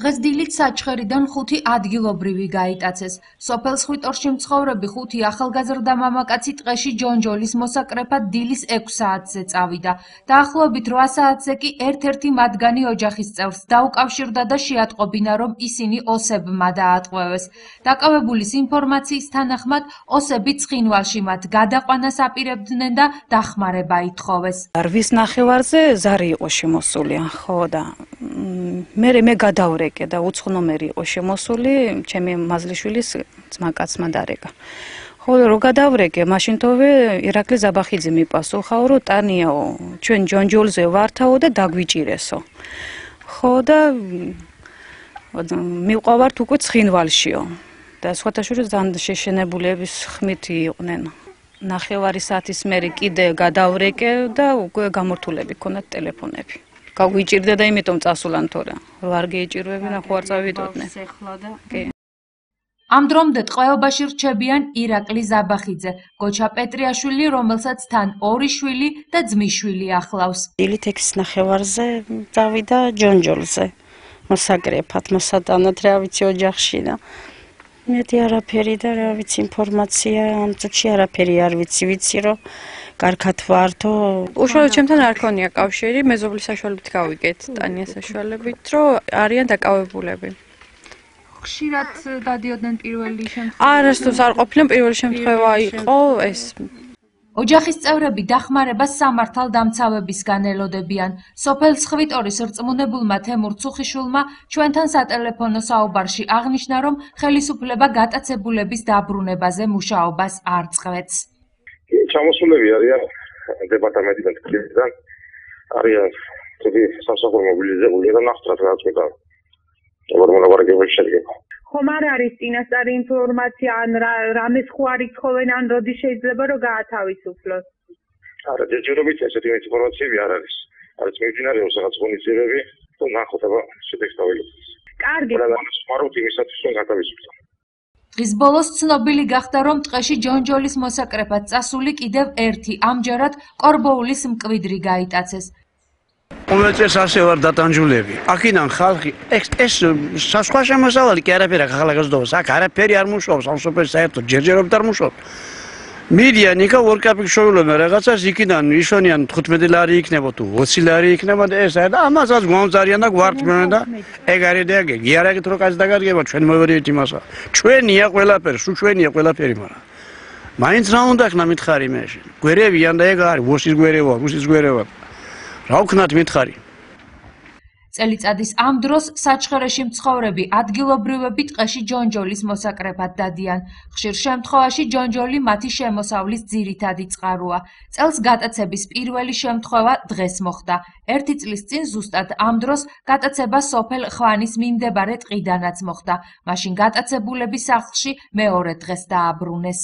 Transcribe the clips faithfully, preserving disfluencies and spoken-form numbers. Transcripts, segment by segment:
დღეს დილით საჩხერიდან ხუთი ადგილობრივი გაიტაცეს. სოფელ ხვიტორში მცხოვრები ხუთი ახალგაზრდა მამაკაცი ტყეში ჯონჯოლის მოსაკრეფად დილის ექვს საათზე წავიდა. დაახლოებით რვა საათზე კი ერთ-ერთი მათგანი ოჯახის წევრს დაუკავშირდა და შეატყობინა, რომ ისინი ოსებმა დაატყვევეს. დაკავებულის ინფორმაციის თანახმად, ოსები ცხინვალში მათ გადაყვანას აპირებდნენ და დახმარება ითხოვეს. რვის ნახევარზე ზარი იყო შემოსული, ხო და მე მე გადავრეკე და უცხონომერი იყო შემოსული, ჩემი მაზლიშვილის ძმაკაცმა დარეკა. ხოლო რო გადავრეკე, მაშინთვე ირაკლი ზაბახიძე მიპასუხაო, რომ ტანიაო, ჩვენ ჯონჯოლზე ვართაო და დაგვიჭირესო. ხო და მივყავართ უკვე ცხინვალშიო. და სხვათა შორის ძალიან შეშენებულების ხმით იყვნენ. ნახევარი საათის მერე კიდე გადავრეკე და უკვე გამორთულები ქონათ ტელეფონები. გაგვიჭირდა და იმიტომ წასულან თორე. რო არ გეიჭირვებინა, ხო არ წავიდოდნენ. კი. ამ დრომდე ტყვეობაში რჩებიან ირაკლი ზაბახიძე, გოჩა პეტრიაშვილი, რომელსაც თან ორი შვილი და ძმისშვილი ახლავს. დილით ექვს ნახევარზე წავიდა ჯონჯოლზე. მოსაკრეფად, მოსატანად, რა ვიცი ოჯახში და მეტი არაფერი და რა ვიცი ინფორმაცია ამ წუთში არაფერი არ ვიცი, ვიცი რომ კარგად ვართო. უშუალოდ ჩემთან არ ქონია კავშირი, მეზობლის საშუალებით გავიგეთ, ტანიას საშუალებით, რომ არიან დაკავებულები. ხშირად დადიოდნენ პირველი შემთხვევა? არასდროს არ ყოფილიო, პირველი შემთხვევა იყო ეს. ოჯახის წევრები დახმარებას სამართალდამცავებისგან ელოდებიან. სოფელ ხვიტორის რწმუნებულმა თემურ ცუხიშვილმა ჩვენთან სატელეფონო საუბარში აღნიშნა, რომ ხელისუფლება გატაცებულების დაბრუნებაზე მუშაობას არ წყვეტს. ჩამოსულები არიან დეპარტამენტიდან თქლიიდან, არიან თვით სამსახური მობილიზებული და ნახოთ რა წვედა. მოლაპარაკებაში შედგება. ხომ არ არის წინასწარი ინფორმაცია ან რამეს ხო არ ითხოვენ ან როდის შეიძლება რომ გაათავისუფლოს? არა, ჯერჯერობით ესეთი ინფორმაციები არ არის. არის მიმდინარეობს რაღაც ღონისძიებები, თუ ნახოთ აბა შედეგს დავიღოთ. კარგი. ვარაუდ იმისათვის რომ გათავისუფლოს. დღის ბოლოს ცნობილი გახდა, რომ ტყეში ჯონჯოლის მოსაკრეფად წასული კიდევ ერთი, ამჯერად კორბოულის მკვიდრი გაიტაცეს. ყოველ წელს ასე ვარ დატანჯულები. აქედან ხალხი ეს ეს სხვა შემოსავალი კი არაფერი ახალგაზრდობას, აქ არაფერი არ მუშაობს, ამ სოფელში საერთოდ ჯერჯერობით არ მუშაობს. მიდიან იქა ორ კაპიკ შოულობენ რაღაცას, იქიდან იშონიან თხუთმეტი ლარი იქნება თუ ოცი ლარი იქნება და ეს და ამასაც გვამზარიან და გვარტმენ და ეგ არის და ეგ იარაღით რო კაც დაგარგება ჩვენ მოვერეთ იმასა. ჩვენია ყველაფერი, სულ ჩვენია ყველაფერი, მაგრამ მაინც რა უნდა ხნა მითხარი მე. გვერევიან და ეგ არის ვოსის გვერევა, რუსის გვერევა. რა ვქნათ მითხარი? წელიწადის ამ დროს საჩხერეში მცხოვრები ადგილობრივები ტყეში ჯონჯოლის მოსაკრეფად დადიან. ხშირ შემთხვევაში ჯონჯოლი მათი შემოსავლის ძირითადი წყაროა. წელს გატაცების პირველი შემთხვევა დღეს მოხდა. ერთი წლის წინ ზუსტად ამ დროს გატაცება სოფელ ხვანის მიმდებარე ტყიდანაც მოხდა. მაშინ გატაცებულები სახლში მეორე დღეს დააბრუნეს.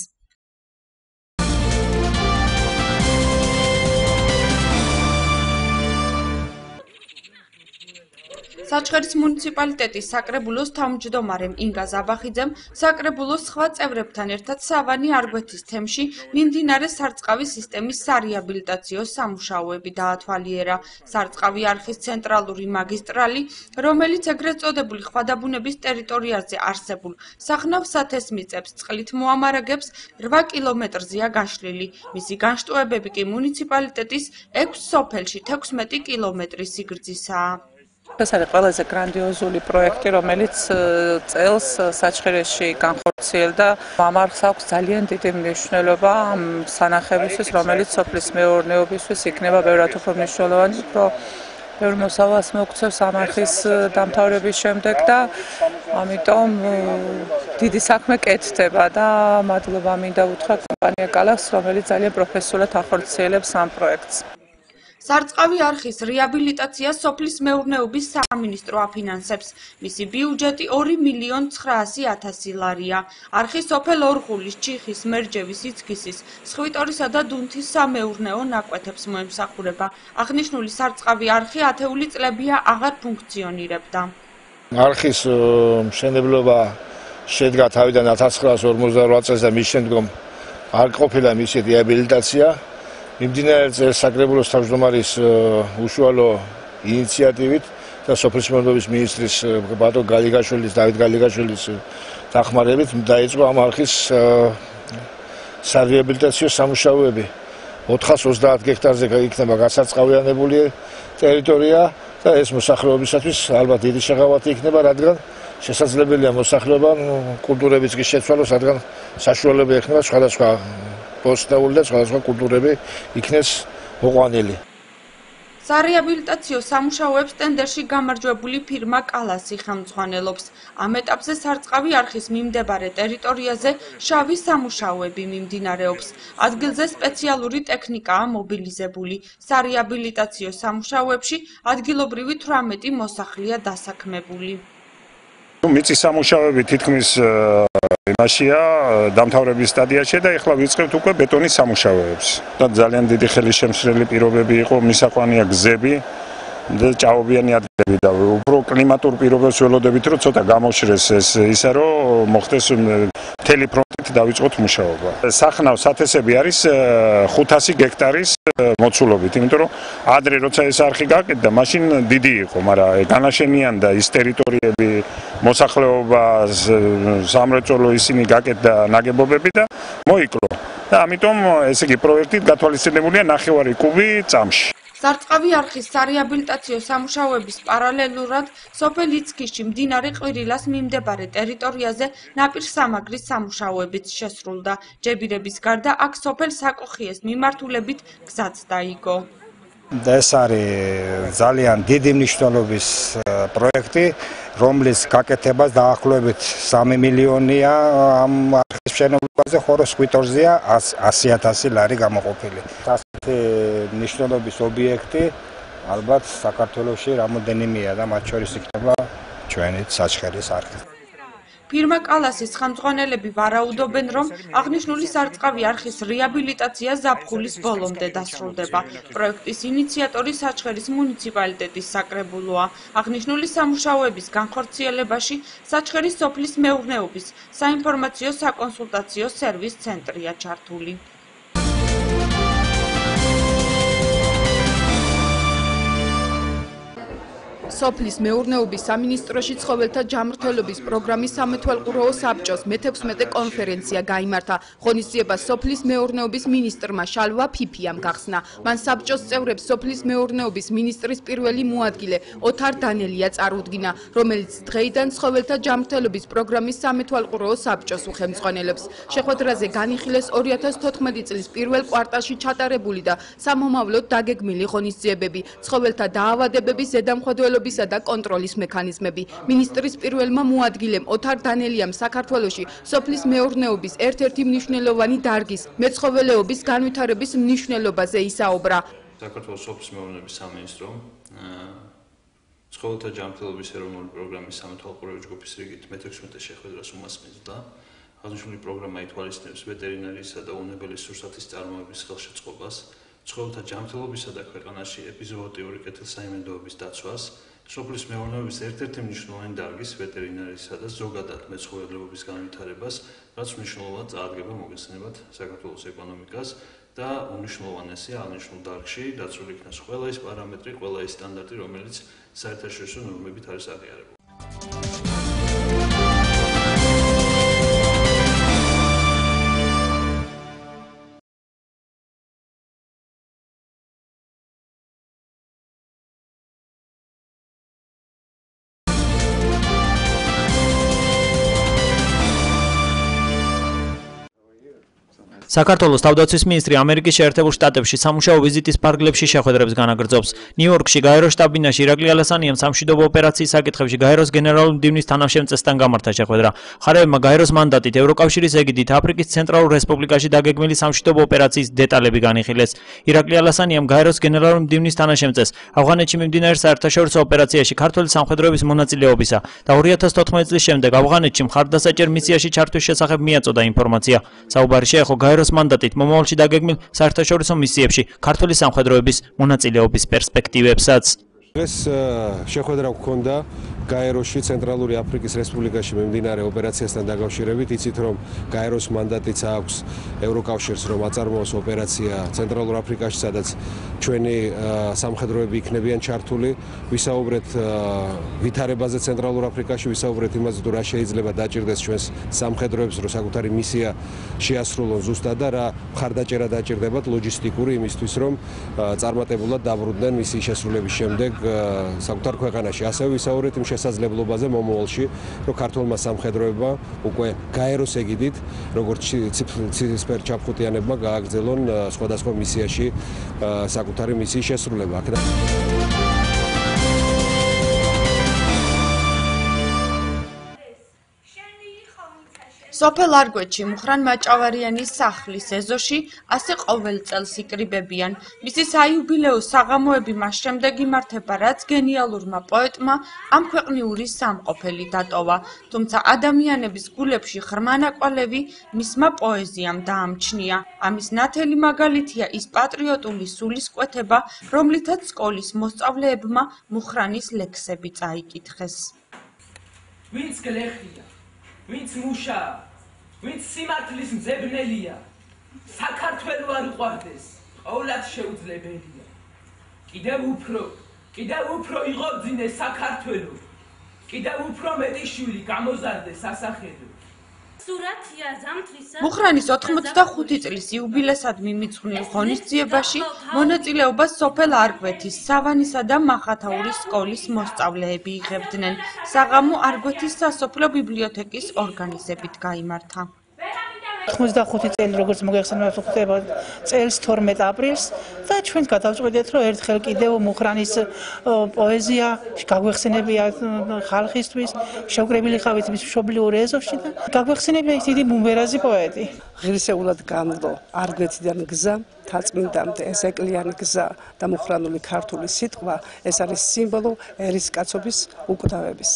საჩხერის მუნიციპალიტეტის საკრებულოს თავმჯდომარემ ინგა ზაბახიძემ საკრებულოს სხვა წევრებთან ერთად სავანი არგვეთის თემში მიმდინარე სარწყავი სისტემის სარეაბილიტაციო სამუშაოები დაათვალიერა. სარწყავი არხის ცენტრალური მაგისტრალი, რომელიც ეგრეთ წოდებული ხვადაბუნების ტერიტორიაზე არსებულ სახნავ სათესმიწებს წყლით მოამარაგებს, რვა კილომეტრზეა გაშლილი. მისი განშტოებები კი მუნიციპალიტეტის ექვს სოფელში თექვსმეტი კილომეტრის სიგრძისაა. ეს არის ყველაზე გრანდიოზული პროექტი, რომელიც წელს საჩხერეში განხორციელდა. ამ არხს აქვს ძალიან დიდი მნიშვნელობა ამ სანახებისთვის, რომელიც სოფლის მეურნეობისთვის იქნება ბევრად უფრო მნიშვნელოვანი, უფრო ბევრ მოსავალს მოგცევს ამ არხის დამთავრების შემდეგ და ამიტომ დიდი საქმე კეთდება და მადლობა მინდა უთხრა კომპანია კალახს, რომელიც ძალიან პროფესიულად ახორციელებს ამ პროექტს. სარწყავი არხის რეაბილიტაცია სოფლის მეურნეობის სამინისტრო აფინანსებს. მისი ბიუჯეტი ორი მილიონი ცხრაასი ათასი ლარია. არხი სოფელ ორღულის, ჩიხის, მერჯევის, იცქისის, სხვიტორისა და დუნთის სამეურნეო ნაკვეთებს მოემსახურება. აღნიშნული სარწყავი არხი ათეული წლებია აღარ ფუნქციონირებდა. არხის მშენებლობა შედგა თავიდან ათას ცხრაასი ორმოცდარვა წელს და მის შემდგომ არ ყოფილა მისი რეაბილიტაცია. მიმდინარე წელს საკრებულოს თავმჯდომარის უშუალო ინიციატივით და სოფლის მეურნეობის მინისტრის ბატონ გალიგაშვილის, დავით გალიგაშვილის დახმარებით დაიწყო ამ არხის სარეაბილიტაციო სამუშაოები. ოთხას ოცდაათ გექტარზე იქნება გასარწყავიანებული ტერიტორია და ეს მოსახლეობისათვის ალბათ დიდი შეღავათი იქნება, რადგან შესაძლებელია მოსახლეობა კულტურებიც კი შეცვალოს, რადგან საშუალება ექნება სხვადასხვა ბოსტნეული და სხვადასხვა კულტურები იქნეს მოყვანილი. სარეაბილიტაციო სამუშაოებს ტენდერში გამარჯვებული ფირმა კალასი ხელმძღვანელობს. ამ ეტაპზე სარწყავი არხის მიმდებარე ტერიტორიაზე შავი სამუშაოები მიმდინარეობს. ადგილზე სპეციალური ტექნიკაა მობილიზებული. სარეაბილიტაციო სამუშაოებში ადგილობრივი თვრამეტი მოსახლეა დასაქმებული. მიწის სამუშაოები თითქმის იმაშია დამთავრების სტადიაში და ეხლა ვიწყებთ უკვე ბეტონის სამუშაოებს. და ძალიან დიდი ხელისშემშლელი პირობები იყო, მისაყვანია გზები და ჭაობიანი ადგილები და უფრო კლიმატურ პირობებს ველოდებით, რომ ცოტა გამოშრეს ეს ისე რომ მოხდეს მთელი ფრონტით დავიწყოთ მუშაობა. სახნავ სათესები არის ხუთასი გექტარის მოცულობით, იმიტომ რომ ადრე როცა ეს არხი გაკეთდა, მაშინ დიდი იყო, მაგრამ განაშენიანდა ის ტერიტორიები, მოსახლეობა, სამრეწველო ისინი გაკეთდა ნაგებობები და მოიკლო. და ამიტომ ესე იგი პროექტით გათვალისწინებულია ნახევარი კუბი წამში. სარწყავი არხის სარეაბილიტაციო სამუშაოების პარალელურად სოფელ იცქიშში მდინარე ყვირილას მიმდებარე ტერიტორიაზე ნაპირსამაგრის სამუშაოებიც შესრულდა. ჯებირების გარდა აქ სოფელ საკოხიეს მიმართულებით გზაც დაიგო. ეს არის ძალიან დიდი მნიშვნელობის პროექტი, რომლის გაკეთებას დაახლოებით სამი მილიონია ამ არხის მშენებლობაზე, ხოლო სკვიტორზეა ასი ათასი ლარი გამოყოფილი. ასეთი მნიშვნელობის ობიექტი ალბათ საქართველოში რამოდენიმეა და მათ შორის იქნება ჩვენი საჩხერის არხი. ფირმა კალასის ხელმძღვანელები ვარაუდობენ, რომ აღნიშნული სარწყავი არხის რეაბილიტაცია ზაფხულის ბოლომდე დასრულდება. პროექტის ინიციატორი საჩხერის მუნიციპალიტეტის საკრებულოა. აღნიშნული სამუშაოების განხორციელებაში საჩხერის სოფლის მეურნეობის საინფორმაციო საკონსულტაციო სერვის ცენტრია ჩართული. სოფლის მეურნეობის სამინისტროში ცხოველთა ჯანმრთელობის პროგრამის სამეთვალყურეო საბჭოს მეთექვსმეტე კონფერენცია გაიმართა. ღონისძიებას სოფლის მეურნეობის მინისტრმა შალვა ფიფიამ გახსნა. მან საბჭოს წევრებს სოფლის მეურნეობის მინისტრის პირველი მოადგილე ოთარ დანელია წარუდგინა, რომელიც დღეიდან ცხოველთა ჯანმრთელობის პროგრამის სამეთვალყურეო საბჭოს უხელმძღვანელებს. შეხვედრაზე განიხილეს ორი ათას თოთხმეტი წლის პირველ კვარტალში ჩატარებული და სამომავლოდ დაგეგმილი ღონისძიებები, ცხოველთა დაავადებების ზედამხედველობის და კონტროლის მექანიზმები. მინისტრის პირველმა მოადგილემ ოთარ დანელიამ საქართველოში სოფლის მეურნეობის ერთ-ერთი მნიშვნელოვანი დარგის მეცხოველეობის განვითარების მნიშვნელობაზე ისაუბრა. საქართველოს სოფლის მეურნეობის სამინისტრომ ცხოველთა ჯანმრთელობის ეროვნული პროგრამის სამეთვალყურეო ჯგუფის რიგით მეთექვსმეტე შეხვედრას უმასპინძლა. აღნიშნული პროგრამა ითვალისწინებს ვეტერინარიისა და უნებელი სურსათის წარმოების ხელშეწყობას, ცხოველთა ჯანმრთელობისა და ქვეყანაში ეპიზოოტიური კეთილსაიმედოობის დაცვას, სოფლის მეურნეობის ერთ-ერთი მნიშვნელოვანი დარგის ვეტერინარიისა და ზოგადად მეცხოველეობის განვითარებას, რაც მნიშვნელოვნად წაადგება მოგესალმებათ საქართველოს ეკონომიკას და უნიშნულოვანესია აღნიშნულ დარგში დაცული იქნას ყველა ის პარამეტრი, ყველა ის სტანდარტი, რომელიც საერთაშორისო ნორმებით არის აღიარებული. საქართველოს თავდაცვის მინისტრი ამერიკის შეერთებულ შტატებში სამუშაო ვიზიტის ფარგლებში შეხვედრებს განაგრძობს. ნიუ-იორკში გაეროს შტაბ-ბინაში ირაკლი ალასანიამ სამშვიდობო ოპერაციის საკითხებში გაეროს გენერალური მდივნის თანამშემწესთან გამართა შეხვედრა. მხარეებმა გაეროს მანდატით ევროკავშირის ეგიდით აფრიკის ცენტრალურ რესპუბლიკაში დაგეგმილი სამშვიდობო ოპერაციის დეტალები განიხილეს. ირაკლი ალასანიამ გაეროს გენერალური მდივნის თანამშემწეს ავღანეთში მიმდინარე საერთაშორისო ოპერაციაში ქართველი სამხედროების მონაწილეობისა და ორი ათას თოთხმეტი წლის შემდეგ ავღანეთში მხარდასაჭერ მისიაში ჩართვის შესახებ მიაწოდა ინფორმაცია. საუბარი შეეხო გაეროს მანდატით მომავალში დაგეგმილ საერთაშორისო მისიებში ქართული სამხედროების მონაწილეობის პერსპექტივებსაც. დღეს შეხვედრა გქონდა გაეროში, ცენტრალური აფრიკის რესპუბლიკაში მიმდინარე ოპერაციასთან დაკავშირებით. იცით, რომ გაეროს მანდატიც აქვს ევროკავშირს, რომ აწარმოოს ოპერაცია ცენტრალურ აფრიკაში, სადაც ჩვენი სამხედროები იქნებიან ჩართული. ვისაუბრეთ ვითარებაზე ცენტრალურ აფრიკაში, ვისაუბრეთ იმაზე, თუ რა შეიძლება დაჭირდეს ჩვენს სამხედროებს, რომ საკუთარი მისია შეასრულონ ზუსტად და რა მხარდაჭერა დაჭირდებათ ლოჯისტიკური იმისთვის, რომ წარმატებულად დაბრუნდნენ მისიის შესრულების შემდეგ საკუთარ ქვეყანაში. ასევე ვისაუბრეთ იმ შესაძლებლობაზე მომავალში, რომ ქართულმა სამხედროებმა უკვე გაეროს ეგიდით, როგორც ცისფერ ჩაფხუტიანებმა გააგრძელონ სხვადასხვა მისიაში საკუთარი მისიის შესრულება. სოფელ არგვეთში მუხრან მაჭავარიანის სახლის ეზოში ასე ყოველ წელს იკრიბებიან. მისი საიუბილეო საღამოები მას შემდეგ იმართება, რაც გენიალურმა პოეტმა ამ ქვეყნიური სამყოფელი დატოვა. თუმცა ადამიანების გულებში ღრმანაკვალევი მისმა პოეზიამ დაამჩნია. ამის ნათელი მაგალითია ის პატრიოტული სულისკვეთება, რომლითაც სკოლის მოსწავლეებმა მუხრანის ლექსები წაიკითხეს. ვინც გლეხია, ვინც მუშა, ვინც სიმართლის მძებნელია, საქართველო არ უყვარდეს, ყოვლად შეუძლებელია. კიდევ უფრო, კიდევ უფრო იღებძინეს საქართველო, კიდევ უფრო მეტი შვილი გამოზარდეს სასახელო. მუხრანის ოთხმოცდახუთი წლის იუბილესად მიმიძღვნილ ღონისძიებაში მონაწილეობას სოფელ არგვეთის სავანისა და მახათაურის სკოლის მოსწავლეები იღებდნენ. საღამო არგვეთის სასოფლო ბიბლიოთეკის ორგანიზებით გაიმართა. ოთხმოცდახუთი წელი როგორც მოგეხსენებათ ხდება წელს თორმეტ აპრილს და ჩვენ გადავწყვეტეთ რომ ერთხელ კიდევ მუხრანის პოეზია გაგვეხსენებია ხალხისთვის შევკრებილი ხავით მის მშობლიურ ეზოში და გაგვეხსენებია ის დიდი მუმბერაზი პოეტი. ღირსეულად განვლო არგვეთიდან გზა თაწმინდამდე ესეკლიანი გზა და მუხრანული ქართული სიტყვა ეს არის სიმბოლო ერისკაცობის უკვდავების.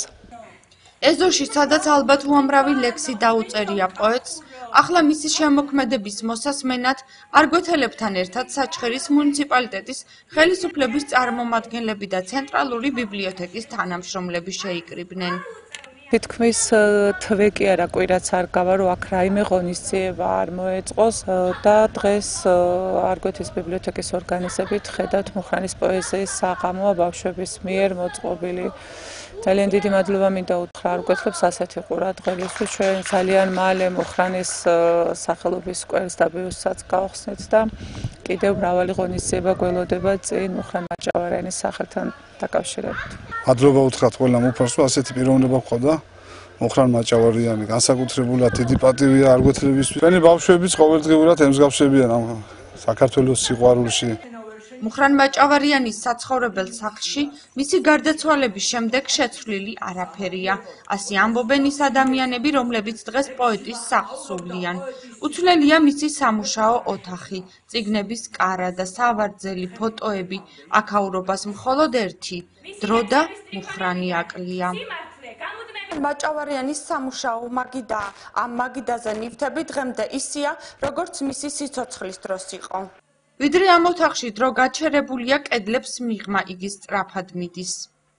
ეზოში, სადაც ალბათ უამრავი ლექსი დაუწერია პოეტს, ახლა მისი შემოქმედების მოსასმენად არგვეთელებთან ერთად საჩხერის მუნიციპალიტეტის ხელისუფლების წარმომადგენლები და ცენტრალური ბიბლიოთეკის თანამშრომლები შეიკრიბნენ. თითქმის თვე კი არა კვირაც არ გავა, რომ აქ რაიმე ღონისძიება არ მოეწყოს და დღეს არგვეთის ბიბლიოთეკის ორგანიზებით ხედავთ მუხრანის პოეზიის საღამოა ბავშვების მიერ მოწყობილი. ძალიან დიდი მადლობა მინდა უთხრა არგვეთლებს ასეთი ყურადღებისთვის. ჩვენ ძალიან მალე მუხრანის სახელობის სკვერს და ბიუსტსაც გავხსნით და კიდევ მრავალი ღონისძიება გველოდება წინ მუხრან მაჭავარიანის სახელთან დაკავშირებით. მადლობა უთხრათ ყველა მუფარს, რომ ასეთი პიროვნება გქონდა. მუხრან მაჭავარიანი განსაკუთრებულად დიდი პატივია არგვეთლებისთვის. ჩვენი ბავშვებიც ყოველდღიურად ემსგავსებიან ამ საქართველოს სიყვარულში. მუხრან მაჭავარიანის საცხოვრებელ სახლში მისი გარდაცვალების შემდეგ შეცვლილი არაფერია. ასე ამბობენ ის ადამიანები, რომლებიც დღეს პოეტის სახლს უვლიან. უცვლელია მისი სამუშაო ოთახი, წიგნების კარა და სავარძელი ფოტოები. აქაურობას მხოლოდ ერთი დრო და მუხრანი აკლია. მაჭავარიანის სამუშაო მაგიდაა. ამ მაგიდაზე ნივთები დღემდე ისია, როგორც მისი სიცოცხლის დროს იყო. ვიდრე ამ ოთახში დრო გაჩერებულია, კედლებს მიღმა იგი სწრაფად მიდის.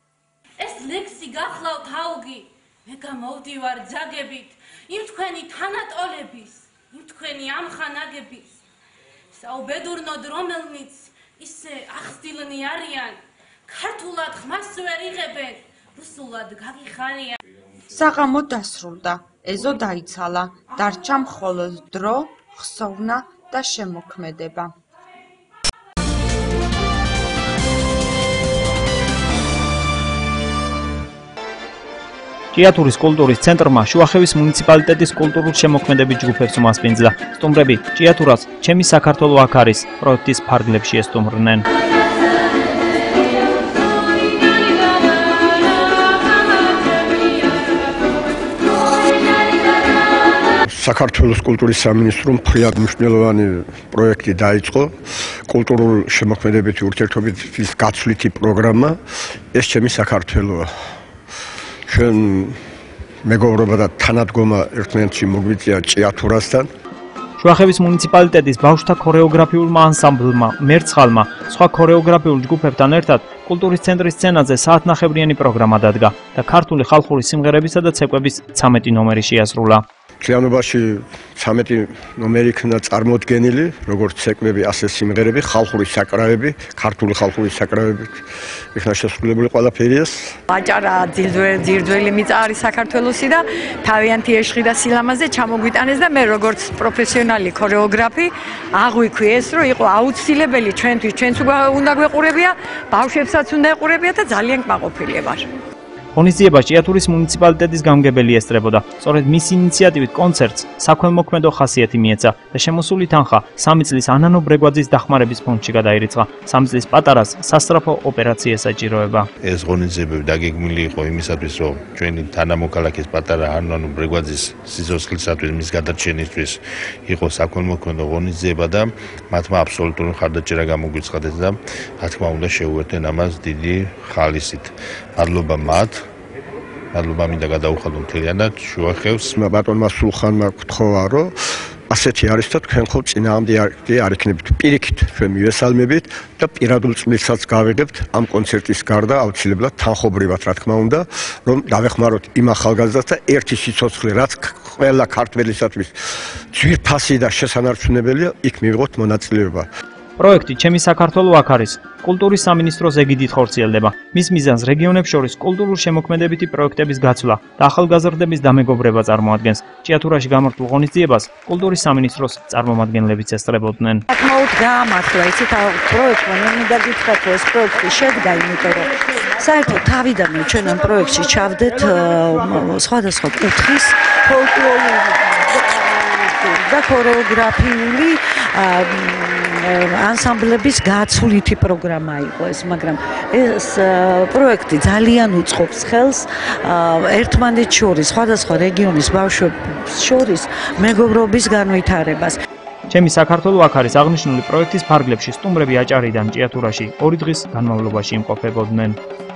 ეს ლექსი გახლავთ აუგი, მე გამოვდივარ ძაგებით, იმ თქვენი თანატოლების, იმ თქვენი ამხანაგების. საუბედურნოდ რომელნიც ისე ახსდილნი არიან, ქართულად ხმას ვერ იღებენ, რუსულად გაგიხარიან. საღამო დასრულდა, ეზო დაიცალა, დარჩა მხოლოდ დრო, ხსოვნა და შემოქმედება. ჭიათურის კულტურის ცენტრმა შუახევის მუნიციპალიტეტის კულტურულ შემოქმედებით ჯგუფებს უმასპინძლა. სტუმრები ჭიათურას ჩემი საქართველო აქ არის პროექტის ფარგლებში ესტუმრნენ. საქართველოს კულტურის სამინისტრომ ფრიად მნიშვნელოვანი პროექტი დაიწყო კულტურულ შემოქმედებითი ურთიერთობების გაცვლითი პროგრამა ეს ჩემი საქართველოა. ჩვენ მეგობრობა და თანადგომა ერთმანეთში მოგვიწია ჭიათურასთან. შუახევის მუნიციპალიტეტის ბავშვთა ქორეოგრაფიულმა ანსამბლმა, მერცხალმა, სხვა ქორეოგრაფიულ ჯგუფებთან ერთად კულტურის ცენტრის სცენაზე საათნახევრიანი პროგრამა დადგა და ქართული ხალხური სიმღერებისა და ცეკვების ცამეტი ნომერი შეასრულა. Მთლიანობაში ცამეტი ნომერი იქნა წარმოდგენილი, როგორც ცეკვები, ასე სიმღერები, ხალხური საკრავები, ქართული ხალხური საკრავები იქნა შესრულებული ყველაფერიას. აჭარა ძირძველი მიწა არის საქართველოსი და თავიანთი ეშხი და სილამაზე ჩამოგვიტანეს და მე როგორც პროფესიონალი ქორეოგრაფი აღვიქვი ეს, რომ იყო აუცილებელი ჩვენთვის, ჩვენც უნდა გვეყურებია, ბავშვებსაც უნდა ეყურებია და ძალიან კმაყოფილი ვარ. ღონისძიებას ჭიათურის მუნიციპალიტეტის გამგებელი ესწრებოდა. სწორედ მის ინიციატივით კონცერტს საქველმოქმედო ხასიათი მიეცა და შემოსული თანხა სამი წლის ანანო ბრეგვაძის დახმარების ფონდში გადაირიცხა. სამი წლის პატარას სასწრაფო ოპერაცია ესაჭიროება. ეს ღონისძიებები დაგეგმილი იყო იმისათვის, რომ ჩვენი თანამოქალაქის პატარა ანანო ბრეგვაძის სიცოცხლისათვის, მის გადარჩენისთვის იყო საქველმოქმედო ღონისძიება და მათმა აბსოლუტური მხარდაჭერა გამოგვიცხადეს და რა თქმა უნდა შეუერთდნენ ამას დიდი ხალისით. მადლობა მათ. მადლობა მინდა გადაუხადო მთლიანად შუახევს. ბატონმა სულხანმა გთხოვა, რომ ასეთი არის და თქვენ ხო წინააღმდეგ არ იქნებით. პირიქით ჩვენ მივესალმებით და პირადულ წვლილსაც გავიღებთ ამ კონცერტის გარდა აუცილებლად თანხობრივად რა თქმა უნდა, რომ დავეხმაროთ იმ ახალგაზრდას და ერთი სიცოცხლე რაც ყველა ქართველისათვის ძვირფასი და შესანარჩუნებელია, იქ მივიღოთ მონაწილეობა. პროექტი ჩემი საქართველო აქ არის. კულტურის სამინისტროს ეგიდით ხორციელდება. მის მიზანს რეგიონებს შორის კულტურულ შემოქმედებითი პროექტების გაცვლა და ახალგაზრდების დამეგობრება წარმოადგენს. ჭიათურაში გამართულ ღონისძიებას კულტურის სამინისტროს წარმომადგენლებიც ესწრებოდნენ. საკმაოდ გაამართლა, იცით, პროექტმა მე მინდა გითხრათ, რომ ეს პროექტი შედგა, იმიტომ რომ საერთოდ თავიდანვე ჩვენ ამ პროექტში ჩავდეთ სხვადასხვა კუთხის ფოლკლორული და ქორეოგრაფიული ანსამბლების გაცვლითი პროგრამა იყო ეს, მაგრამ ეს პროექტი ძალიან უწყობს ხელს ერთმანეთს შორის, სხვადასხვა რეგიონის ბავშვებს შორის მეგობრობის განვითარებას. ჩემი საქართველო აქ არის აღნიშნული პროექტის ფარგლებში სტუმრები აჭარიდან ჭიათურაში ორი დღის განმავლობაში იმყოფებოდნენ.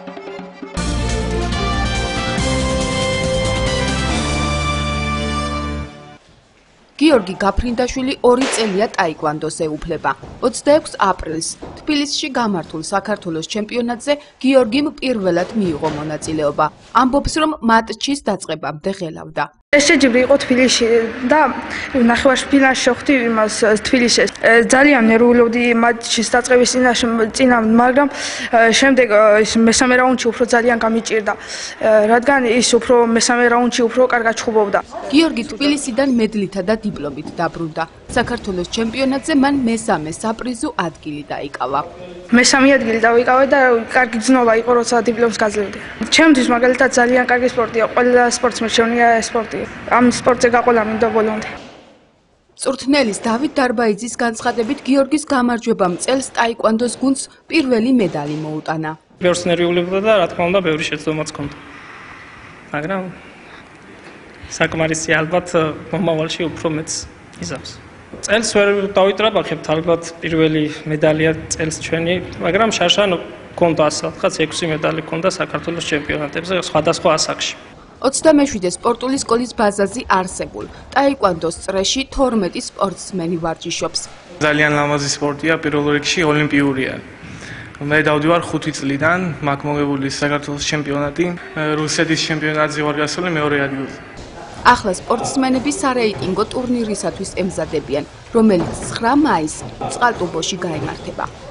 გიორგი გაფრინდაშვილი ორი წელია ტაიკვანდოს ეუფლება. ოცდაექვსი აპრილს თბილისში გამართულ საქართველოს ჩემპიონატზე გიორგიმ პირველად მიიღო მონაწილეობა. ამბობს, რომ მატჩის დაწყებამდე ღელავდა. ეს შეჯიბრი იყო თბილისში და ნახევარფინალში შეხვდი იმას თბილისში. ძალიან ნერვულობდი მატჩის დაწყების წინამ, მაგრამ შემდეგ ის მესამე რაუნდში უფრო ძალიან გამიჭირდა, რადგან ის უფრო მესამე რაუნდში უფრო კარგად ჩხუბობდა. გიორგი თბილისიდან მედლითა და დიპლომით დაბრუნდა. საქართველოს ჩემპიონატზე მან მესამე საპრიზო ადგილი დაიკავა. მესამე ადგილი დავიკავე და კარგი გზნობა იყო, როცა დიპლომს გაძლევდი. ჩემთვის მაგალითად ძალიან კარგი სპორტია, ყველა სპორტსმენს შეუძლია ეს სპორტი. ამ სპორტზე გაყოლა მინდა ბოლომდე. წვრთნელის დავით დარბაიძის განცხადებით გიორგის გამარჯვებამ წელს ტაიკვანდოს გუნდს პირველი медаლი მოუტანა. ბევრს ნერვიულებდა და რა თქმა უნდა ბევრი შეცდომაც ჰქონდა. მაგრამ საკმარისი ალბათ მომავალში უფრო მეც იზამს. წელს ვერ დავიტრაბახებთ, ალბათ პირველი медаლია წელს ჩვენი, მაგრამ შარშან ჰქონდა ასახაც ექვსი медаლი ჰქონდა საქართველოს ჩემპიონატებზე სხვადასხვა ასაკში. ოცდამეშვიდე სპორტული სკოლის ბაზაზე არსებულ ტაიკვანდოს წრეში თორმეტი სპორტსმენი ვარჯიშობს. ძალიან ლამაზი სპორტია, პირველ რიგში ოლიმპიურია. მე დავდივარ ხუთი წლიდან, მაგ მოგებული საქართველოს ჩემპიონატი, რუსეთის ჩემპიონატზე ვარ გასული მეორე ადგილზე. ახლა სპორტსმენები სარეიტინგო ტურნირისათვის ემზადებიან, რომელიც ცხრა მაისს წყალტუბოში გაიმართება.